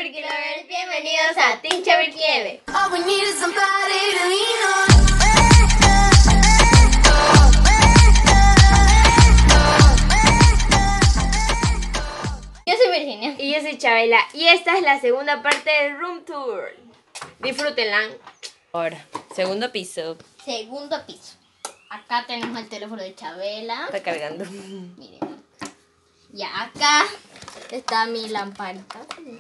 Chabirky Lovers, bienvenidos a Team Chabirky Eve. Yo soy Virginia. Y yo soy Chabela. Y esta es la segunda parte del Room Tour. Disfrútenla. Ahora, segundo piso. Segundo piso. Acá tenemos el teléfono de Chabela. Está cargando. Miren. Ya, acá está mi lamparita.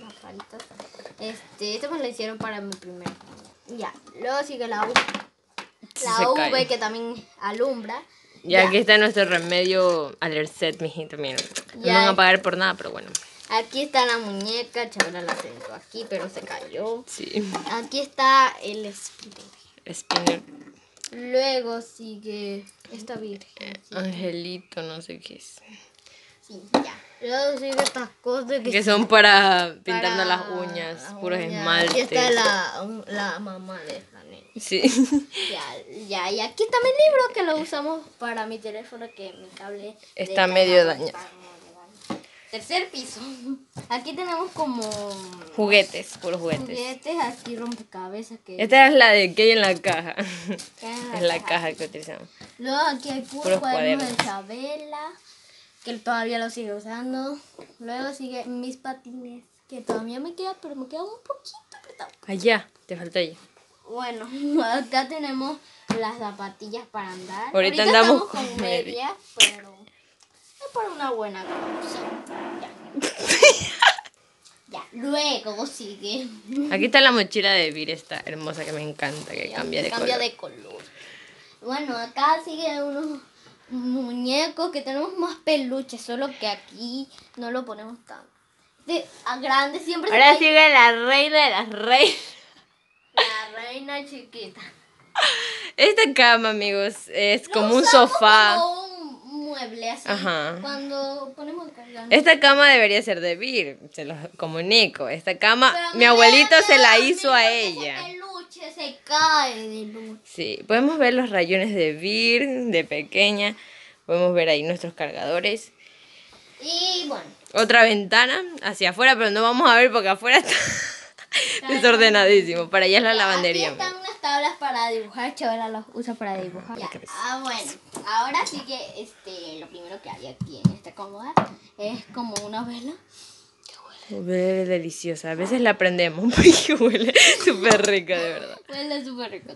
Esto me lo hicieron para mi primer. Ya, luego sigue la U. La V que también alumbra. Y aquí está nuestro remedio Alercet, mijito, miren. No Ya. van a pagar por nada, pero bueno. Aquí está la muñeca, Chabela la sentó aquí, pero se cayó. Sí. Aquí está el spinner. Spinner. Luego sigue esta virgen. Angelito, no sé qué es. Sí, ya. Luego sigue estas cosas Que son para pintarnos para las uñas, las puros uñas. esmaltes. Aquí está la mamá de esta nena. Sí. Ya, y aquí está mi libro que lo usamos para mi teléfono, que mi cable Está medio dañado. está medio dañado. Tercer piso. Aquí tenemos como Juguetes, puros juguetes. juguetes, aquí rompecabezas que Esta es la de que hay en la caja. que Es la caja que utilizamos. Luego aquí hay puros cuadernos de Chabela, que todavía lo sigue usando. Luego sigue mis patines, que todavía me queda, pero me queda un poquito apretado. Allá, te falta allá. Bueno, acá tenemos las zapatillas para andar. Ahorita andamos estamos con medias, pero es para una buena causa. Ya, luego sigue. Aquí está la mochila de Vir, esta hermosa que me encanta, que cambia de color. Bueno, acá sigue unos muñecos que tenemos más peluches, solo que aquí no lo ponemos tanto. A grande siempre se Ahora cae sigue la reina de las reinas. la reina chiquita. Esta cama, amigos, es Lo como un usamos sofá. como un mueble así. Ajá. Cuando ponemos el cargador. Esta cama debería ser de Vir, se los comunico. Esta cama, Pero mi me abuelito da se la miedo hizo a porque ella. Ese peluche se cae de luz. Sí, podemos ver los rayones de Vir, de pequeña. Podemos ver ahí nuestros cargadores. Y bueno. Otra ventana hacia afuera, pero no vamos a ver porque afuera está desordenadísimo. Para allá es la lavandería. Aquí están unas tablas para dibujar. Chabela las usa para dibujar. Bueno. Ahora sí que lo primero que hay aquí en esta cómoda es como una vela. Huele deliciosa. A veces la prendemos porque huele súper rica, de verdad. Huele súper rico.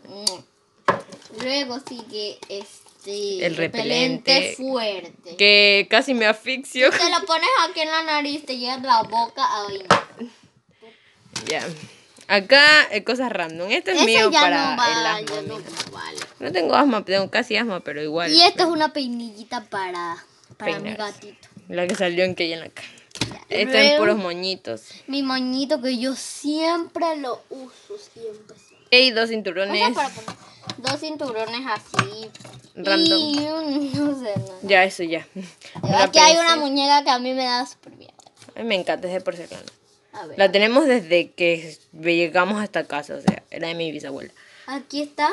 Luego sigue El repelente. fuerte. Que casi me asfixio. Te lo pones aquí en la nariz, te llega a la boca. Ay, no. Ya. Acá cosas random. Este es Ese mío ya para no vale, el asma. ya no mira. vale. No tengo asma, tengo casi asma, pero igual. Y esta es una peinillita para mi Peinarse. gatito. La que salió en que hay en la cara. Ya. Esta en Luego, puros moñitos. mi moñito que yo siempre lo uso, siempre. Y dos O cinturones sea, para poner dos cinturones así. random. Y no sé, no. Ya, eso ya. Aquí hay una muñeca que a mí me da súper bien. A mí me encanta, es de porcelana. A ver. La tenemos desde que llegamos a esta casa, o sea, era de mi bisabuela. Aquí está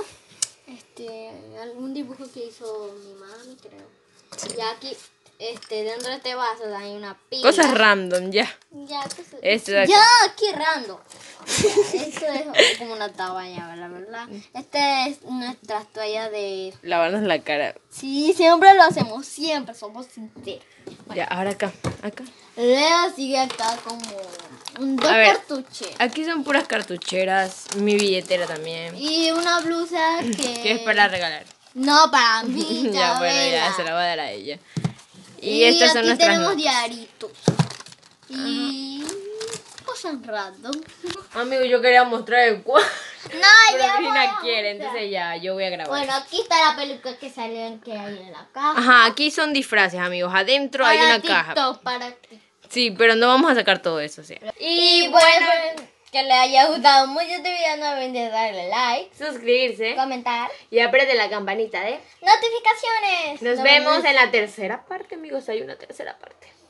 algún dibujo que hizo mi mami, creo. Y aquí dentro de este vaso hay una pila. Cosas random, ya. Ya, cosas. Esto de aquí. Ya, qué random. Ya, esto es como una toalla, la verdad. Esta es nuestra toalla de... Lavarnos la cara. Sí, siempre lo hacemos, siempre, somos sinceros. Ya, ahora acá. Luego sigue acá como dos A ver. cartucheras. Aquí son puras cartucheras, mi billetera también, Y una blusa que es para regalar. No, para mí, Ya, bueno, ya Chabela. se la voy a dar a ella. Y Y estas aquí son nuestras tenemos notas. diaritos. Y cosas random. Amigo, yo quería mostrar el cuadro. No, Pero ya Brina voy a quiere, mostrar. entonces ya, yo voy a grabar. Bueno, aquí está la película que salió que hay en la caja. Ajá, aquí son disfraces, amigos. Adentro hay una caja. Para TikTok. Sí, pero no vamos a sacar todo eso, o sea. Y bueno, que le haya gustado mucho este video, no olviden de darle like, Suscribirse comentar, y apriete la campanita de... notificaciones. Nos vemos en la tercera parte, amigos. Hay una tercera parte.